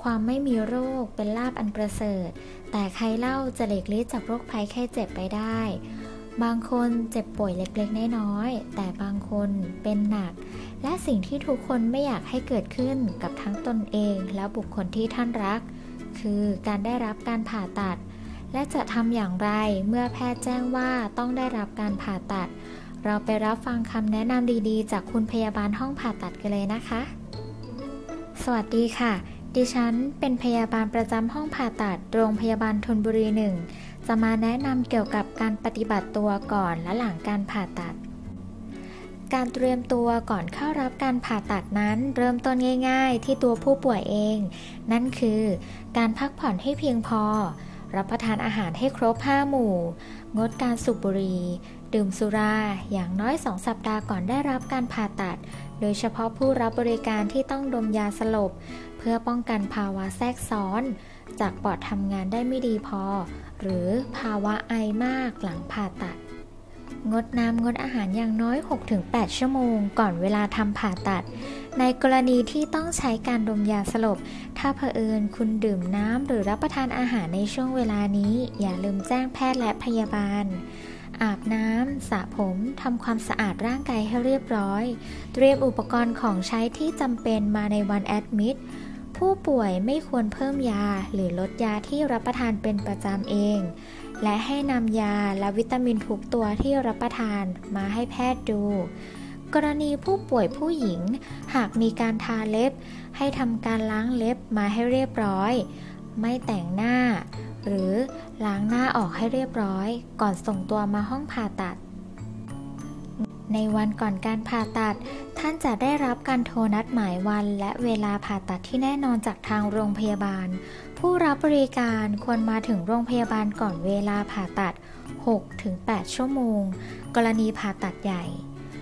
ความไม่มีโรคเป็นลาภอันประเสริฐแต่ใครเล่าจะหลีกเลี่ยงจากโรคภัยไข้เจ็บไปได้บางคนเจ็บป่วยเล็กๆน้อยๆแต่บางคนเป็นหนักและสิ่งที่ทุกคนไม่อยากให้เกิดขึ้นกับทั้งตนเองและบุคคลที่ท่านรักคือการได้รับการผ่าตัดและจะทำอย่างไรเมื่อแพทย์แจ้งว่าต้องได้รับการผ่าตัดเราไปรับฟังคำแนะนำดีๆจากคุณพยาบาลห้องผ่าตัดกันเลยนะคะสวัสดีค่ะดิฉันเป็นพยาบาลประจำห้องผ่าตัดโรงพยาบาลธนบุรี1จะมาแนะนำเกี่ยวกับการปฏิบัติตัวก่อนและหลังการผ่าตัดการเตรียมตัวก่อนเข้ารับการผ่าตัดนั้นเริ่มต้นง่ายๆที่ตัวผู้ป่วยเองนั่นคือการพักผ่อนให้เพียงพอรับประทานอาหารให้ครบ5หมู่งดการสูบบุหรี่ดื่มสุราอย่างน้อย2สัปดาห์ก่อนได้รับการผ่าตัดโดยเฉพาะผู้รับบริการที่ต้องดมยาสลบเพื่อป้องกันภาวะแทรกซ้อนจากปอดทำงานได้ไม่ดีพอหรือภาวะไอมากหลังผ่าตัดงดน้ำงดอาหารอย่างน้อย 6-8 ชั่วโมงก่อนเวลาทำผ่าตัดในกรณีที่ต้องใช้การดมยาสลบถ้าเผอิญคุณดื่มน้ำหรือรับประทานอาหารในช่วงเวลานี้อย่าลืมแจ้งแพทย์และพยาบาลอาบน้ำสระผมทำความสะอาดร่างกายให้เรียบร้อยเตรียมอุปกรณ์ของใช้ที่จำเป็นมาในวันแอดมิดผู้ป่วยไม่ควรเพิ่มยาหรือลดยาที่รับประทานเป็นประจำเองและให้นำยาและวิตามินทุกตัวที่รับประทานมาให้แพทย์ดูกรณีผู้ป่วยผู้หญิงหากมีการทาเล็บให้ทำการล้างเล็บมาให้เรียบร้อยไม่แต่งหน้าหรือล้างหน้าออกให้เรียบร้อยก่อนส่งตัวมาห้องผ่าตัดในวันก่อนการผ่าตัดท่านจะได้รับการโทรนัดหมายวันและเวลาผ่าตัดที่แน่นอนจากทางโรงพยาบาลผู้รับบริการควรมาถึงโรงพยาบาลก่อนเวลาผ่าตัด 6-8 ชั่วโมงกรณีผ่าตัดใหญ่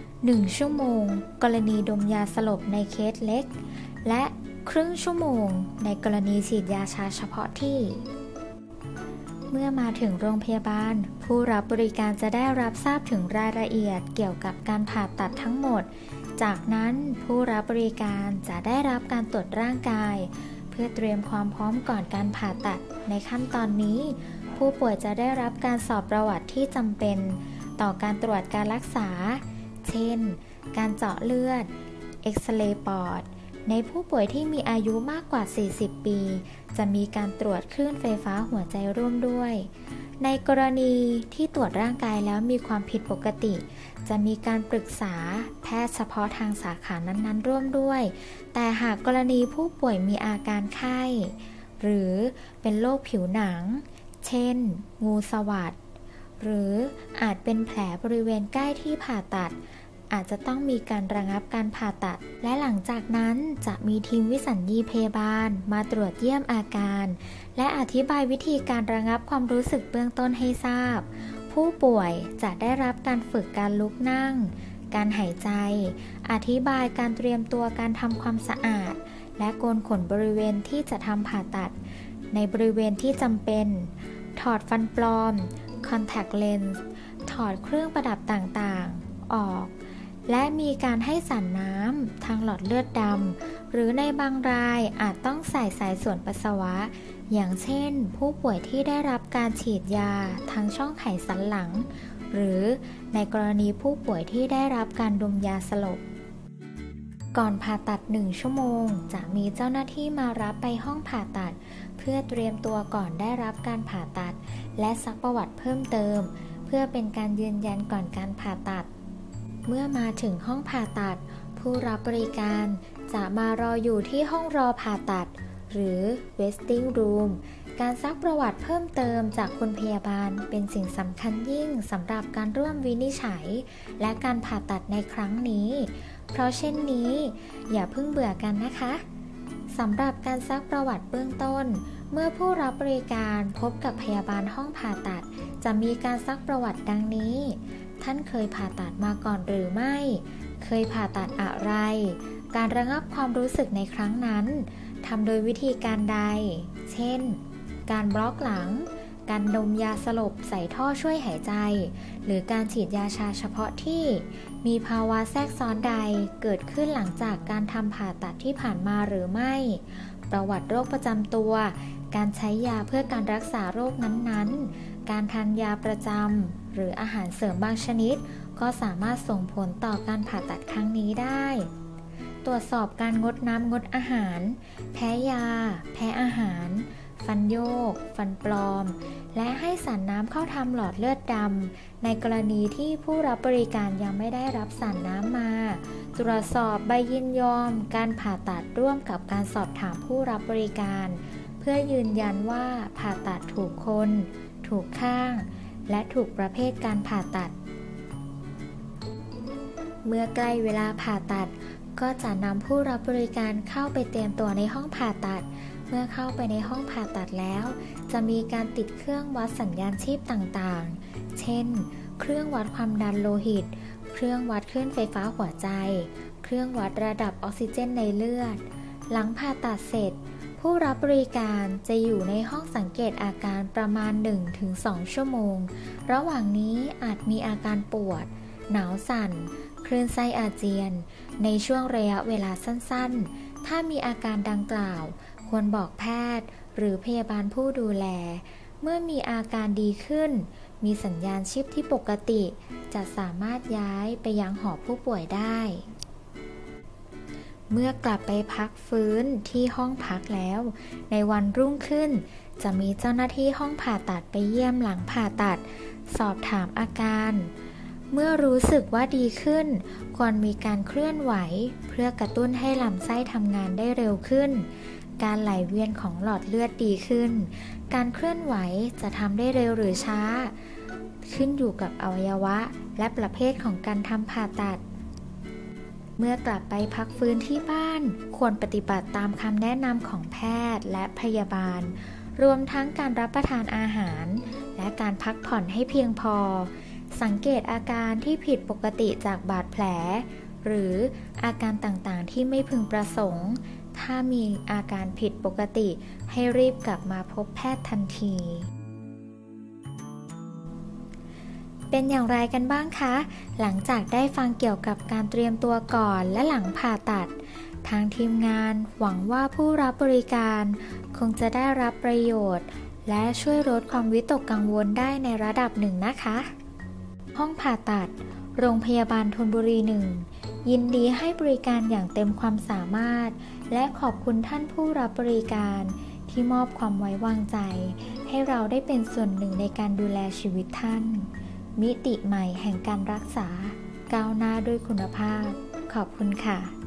1 ชั่วโมงกรณีดมยาสลบในเคสเล็กและครึ่งชั่วโมงในกรณีฉีดยาชาเฉพาะที่เมื่อมาถึงโรงพยาบาลผู้รับบริการจะได้รับทราบถึงรายละเอียดเกี่ยวกับการผ่าตัดทั้งหมดจากนั้นผู้รับบริการจะได้รับการตรวจร่างกายเพื่อเตรียมความพร้อมก่อนการผ่าตัดในขั้นตอนนี้ผู้ป่วยจะได้รับการสอบประวัติที่จำเป็นต่อการตรวจการรักษาเช่นการเจาะเลือดเอ็กซเรย์ปอดในผู้ป่วยที่มีอายุมากกว่า40ปีจะมีการตรวจคลื่นไฟฟ้าหัวใจร่วมด้วยในกรณีที่ตรวจร่างกายแล้วมีความผิดปกติจะมีการปรึกษาแพทย์เฉพาะทางสาขานั้นๆร่วมด้วยแต่หากกรณีผู้ป่วยมีอาการไข้หรือเป็นโรคผิวหนังเช่นงูสวัสด์หรืออาจเป็นแผลบริเวณใกล้ที่ผ่าตัดอาจจะต้องมีการระงับการผ่าตัดและหลังจากนั้นจะมีทีมวิสัญญีพยาบาลมาตรวจเยี่ยมอาการและอธิบายวิธีการระงับความรู้สึกเบื้องต้นให้ทราบผู้ป่วยจะได้รับการฝึกการลุกนั่งการหายใจอธิบายการเตรียมตัวการทำความสะอาดและโกนขนบริเวณที่จะทำผ่าตัดในบริเวณที่จำเป็นถอดฟันปลอมคอนแทคเลนส์ถอดเครื่องประดับต่างๆออกและมีการให้สารน้ำทางหลอดเลือดดำหรือในบางรายอาจต้องใส่สายส่วนปัสสาวะอย่างเช่นผู้ป่วยที่ได้รับการฉีดยาทางช่องไขสันหลังหรือในกรณีผู้ป่วยที่ได้รับการดมยาสลบก่อนผ่าตัด1 ชั่วโมงจะมีเจ้าหน้าที่มารับไปห้องผ่าตัดเพื่อเตรียมตัวก่อนได้รับการผ่าตัดและซักประวัติเพิ่มเติมเพื่อเป็นการยืนยันก่อนการผ่าตัดเมื่อมาถึงห้องผ่าตัดผู้รับบริการจะมารออยู่ที่ห้องรอผ่าตัดหรือ waiting room การซักประวัติเพิ่มเติมจากคุณพยาบาลเป็นสิ่งสำคัญยิ่งสำหรับการร่วมวินิจฉัยและการผ่าตัดในครั้งนี้เพราะเช่นนี้อย่าเพิ่งเบื่อกันนะคะสำหรับการซักประวัติเบื้องต้นเมื่อผู้รับบริการพบกับพยาบาลห้องผ่าตัดจะมีการซักประวัติดังนี้ท่านเคยผ่าตัดมาก่อนหรือไม่เคยผ่าตัดอะไรการระงับความรู้สึกในครั้งนั้นทำโดยวิธีการใดเช่นการบล็อกหลังการดมยาสลบใส่ท่อช่วยหายใจหรือการฉีดยาชาเฉพาะที่มีภาวะแทรกซ้อนใดเกิดขึ้นหลังจากการทำผ่าตัดที่ผ่านมาหรือไม่ประวัติโรคประจำตัวการใช้ยาเพื่อการรักษาโรคนั้นๆการทานยาประจำหรืออาหารเสริมบางชนิดก็สามารถส่งผลต่อการผ่าตัดครั้งนี้ได้ตรวจสอบการงดน้ำงดอาหารแพ้ยาแพ้อาหารฟันโยกฟันปลอมและให้สารน้ำเข้าทำหลอดเลือดดำในกรณีที่ผู้รับบริการยังไม่ได้รับสารน้ำมาตรวจสอบใบยินยอมการผ่าตัดร่วมกับการสอบถามผู้รับบริการเพื่อยืนยันว่าผ่าตัดถูกคนถูกข้างและถูกประเภทการผ่าตัดเมื่อใกล้เวลาผ่าตัดก็จะนำผู้รับบริการเข้าไปเตรียมตัวในห้องผ่าตัดเมื่อเข้าไปในห้องผ่าตัดแล้วจะมีการติดเครื่องวัดสัญญาณชีพต่างๆเช่นเครื่องวัดความดันโลหิตเครื่องวัดคลื่นไฟฟ้าหัวใจเครื่องวัดระดับออกซิเจนในเลือดหลังผ่าตัดเสร็จผู้รับบริการจะอยู่ในห้องสังเกตอาการประมาณ 1-2 ชั่วโมงระหว่างนี้อาจมีอาการปวดหนาวสั่นคลื่นไส้อาเจียนในช่วงระยะเวลาสั้นๆถ้ามีอาการดังกล่าวควรบอกแพทย์หรือพยาบาลผู้ดูแลเมื่อมีอาการดีขึ้นมีสัญญาณชีพที่ปกติจะสามารถย้ายไปยังหอผู้ป่วยได้เมื่อกลับไปพักฟื้นที่ห้องพักแล้วในวันรุ่งขึ้นจะมีเจ้าหน้าที่ห้องผ่าตัดไปเยี่ยมหลังผ่าตัดสอบถามอาการเมื่อรู้สึกว่าดีขึ้นควรมีการเคลื่อนไหวเพื่อกระตุ้นให้ลำไส้ทำงานได้เร็วขึ้นการไหลเวียนของหลอดเลือดดีขึ้นการเคลื่อนไหวจะทำได้เร็วหรือช้าขึ้นอยู่กับอวัยวะและประเภทของการทำผ่าตัดเมื่อกลับไปพักฟื้นที่บ้านควรปฏิบัติตามคำแนะนำของแพทย์และพยาบาลรวมทั้งการรับประทานอาหารและการพักผ่อนให้เพียงพอสังเกตอาการที่ผิดปกติจากบาดแผลหรืออาการต่างๆที่ไม่พึงประสงค์ถ้ามีอาการผิดปกติให้รีบกลับมาพบแพทย์ทันทีเป็นอย่างไรกันบ้างคะหลังจากได้ฟังเกี่ยวกับการเตรียมตัวก่อนและหลังผ่าตัดทางทีมงานหวังว่าผู้รับบริการคงจะได้รับประโยชน์และช่วยลดความวิตกกังวลได้ในระดับหนึ่งนะคะห้องผ่าตัดโรงพยาบาลธนบุรี1ยินดีให้บริการอย่างเต็มความสามารถและขอบคุณท่านผู้รับบริการที่มอบความไว้วางใจให้เราได้เป็นส่วนหนึ่งในการดูแลชีวิตท่านมิติใหม่แห่งการรักษาก้าวหน้าด้วยคุณภาพขอบคุณค่ะ